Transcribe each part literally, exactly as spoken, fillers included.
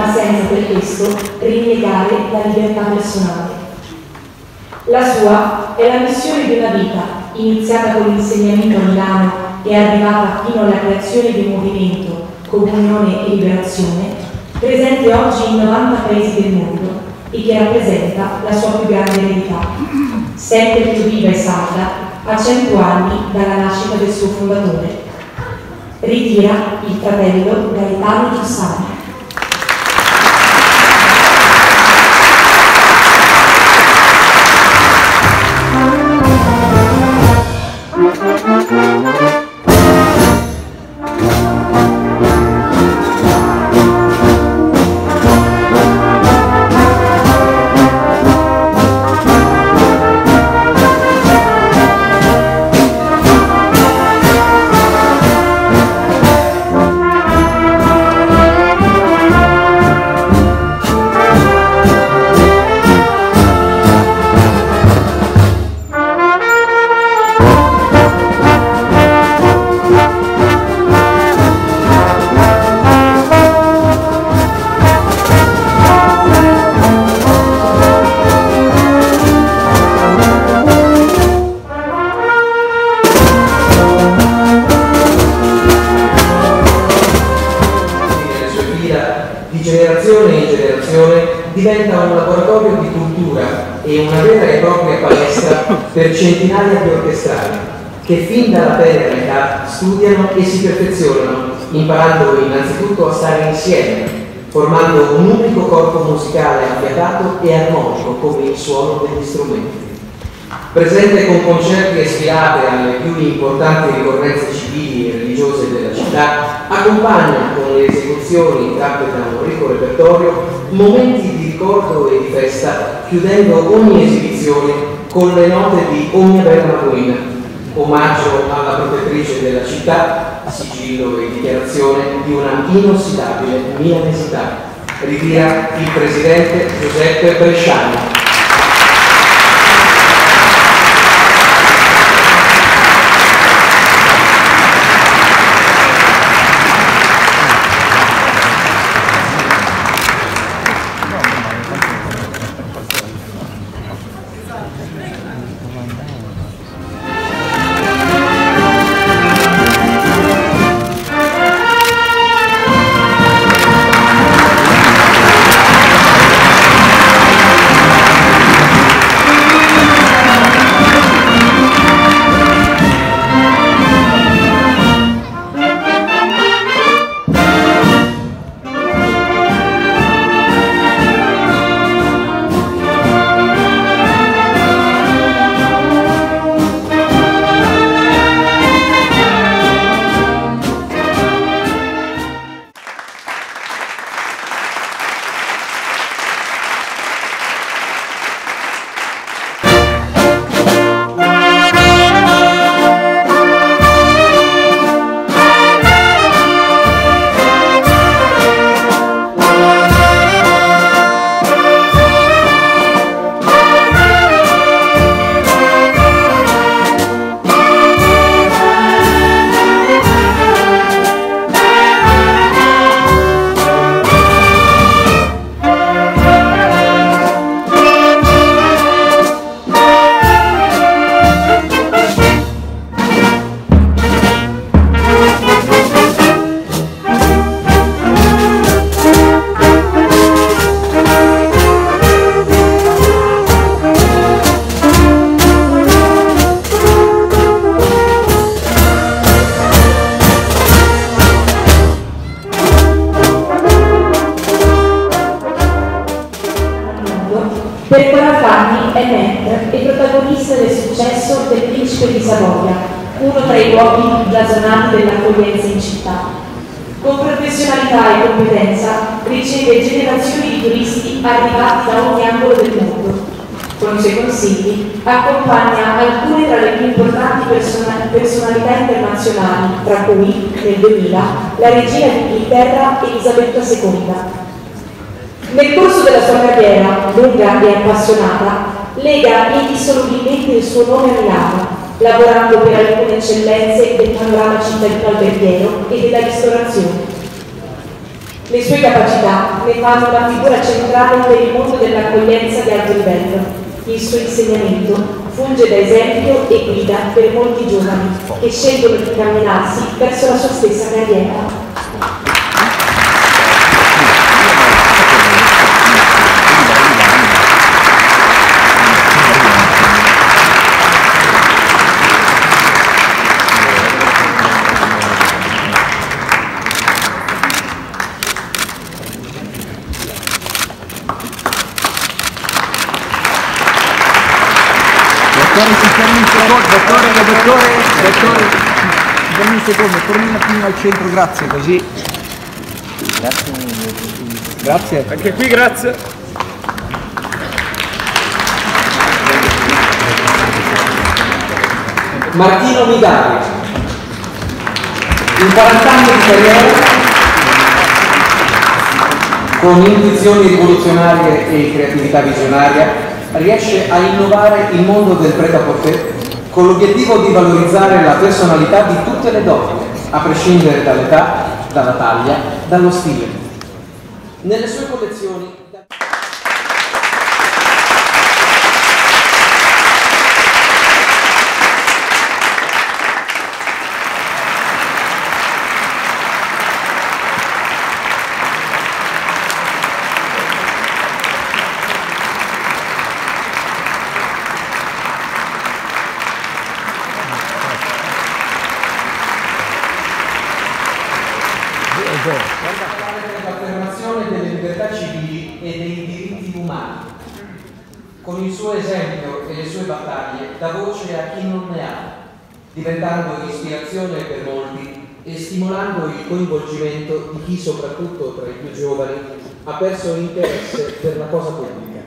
ma senza per questo rinnegare la libertà personale. La sua è la missione di una vita, iniziata con l'insegnamento a Milano e arrivata fino alla creazione di un movimento, Comunione e Liberazione, presente oggi in novanta paesi del mondo e che rappresenta la sua più grande eredità, sempre più viva e salda a cento anni dalla nascita del suo fondatore. Ritira il fratello Gaetano Giussani. Diventa un laboratorio di cultura e una vera e propria palestra per centinaia di orchestrali che fin dalla tenera età studiano e si perfezionano, imparando innanzitutto a stare insieme, formando un unico corpo musicale affiatato e armonico come il suono degli strumenti. Presente con concerti e sfilate alle più importanti ricorrenze civili e religiose della città, accompagna con le esecuzioni tratte da un ricco repertorio momenti di ricordo e di festa, chiudendo ogni esibizione con le note di Ogni Bella Ruina, omaggio alla protettrice della città, sigillo e dichiarazione di una inossidabile milanesità. Ritira il presidente Giuseppe Bresciani. Per quaranta anni è mentor e protagonista del successo del Principe di Savoia, uno tra i luoghi più blasonati dell'accoglienza in città. Con professionalità e competenza riceve generazioni di turisti arrivati da ogni angolo del mondo. Con i suoi consigli accompagna alcune tra le più importanti persona- personalità internazionali, tra cui nel duemila la regina d'Inghilterra Elisabetta seconda. Nel corso della sua carriera, lunga e appassionata, lega indissolubilmente il suo nome a Milano, lavorando per alcune eccellenze del panorama cittadino alberghiero e della ristorazione. Le sue capacità ne fanno una figura centrale per il mondo dell'accoglienza di alto livello. Il suo insegnamento funge da esempio e guida per molti giovani che scelgono di camminarsi verso la sua stessa carriera. Dottore, si fermi un secondo, dottore, dottore, dottore, si fermi un secondo, torni un attimo al centro, grazie, così. Grazie. Grazie. Anche qui grazie. Martino Midari, in quaranta anni di carriera, con intuizioni rivoluzionarie e creatività visionaria, riesce a innovare il mondo del prêt-à-porter con l'obiettivo di valorizzare la personalità di tutte le donne, a prescindere dall'età, dalla taglia, dallo stile. Nelle sue collezioni l'affermazione delle libertà civili e dei diritti umani. Con il suo esempio e le sue battaglie dà voce a chi non ne ha, diventando ispirazione per molti e stimolando il coinvolgimento di chi, soprattutto tra i più giovani, ha perso interesse per la cosa pubblica.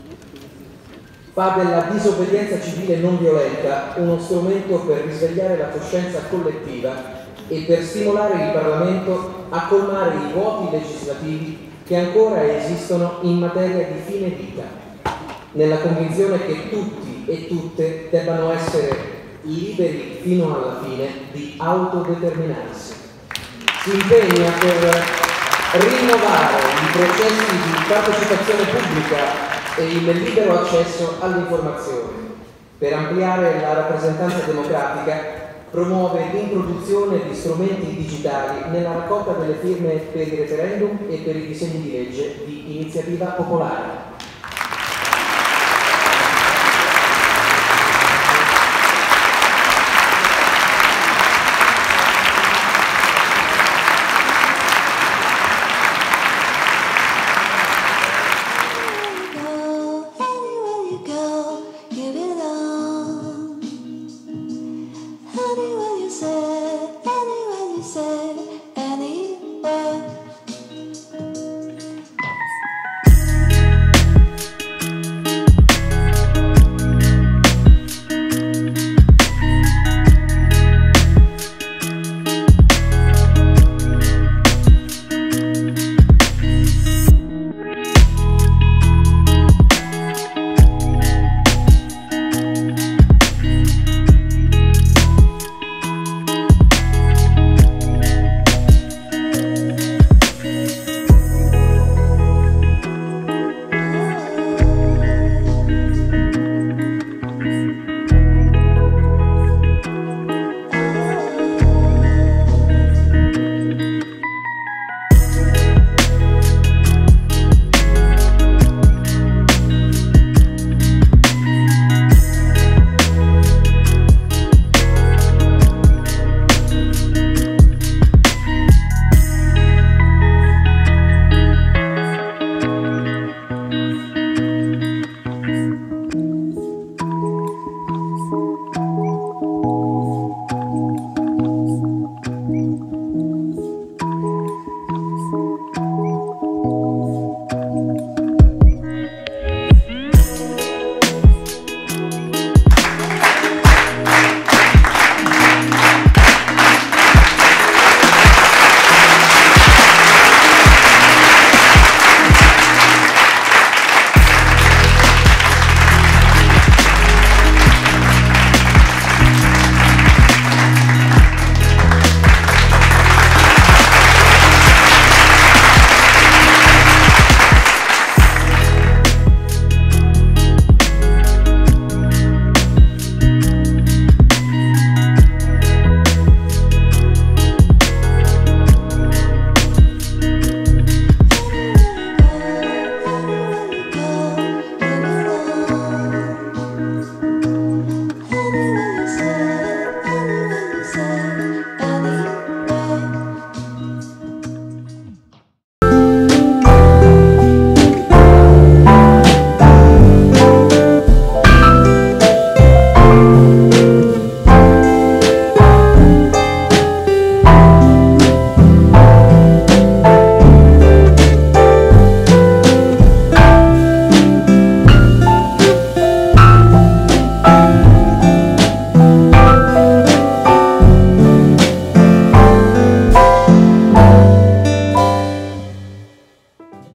Fa della disobbedienza civile non violenta uno strumento per risvegliare la coscienza collettiva e per stimolare il Parlamento a colmare i vuoti legislativi che ancora esistono in materia di fine vita, nella convinzione che tutti e tutte debbano essere liberi fino alla fine di autodeterminarsi. Si impegna per rinnovare i processi di partecipazione pubblica e il libero accesso all'informazione, per ampliare la rappresentanza democratica. Promuove l'introduzione di strumenti digitali nella raccolta delle firme per i referendum e per i disegni di legge di iniziativa popolare.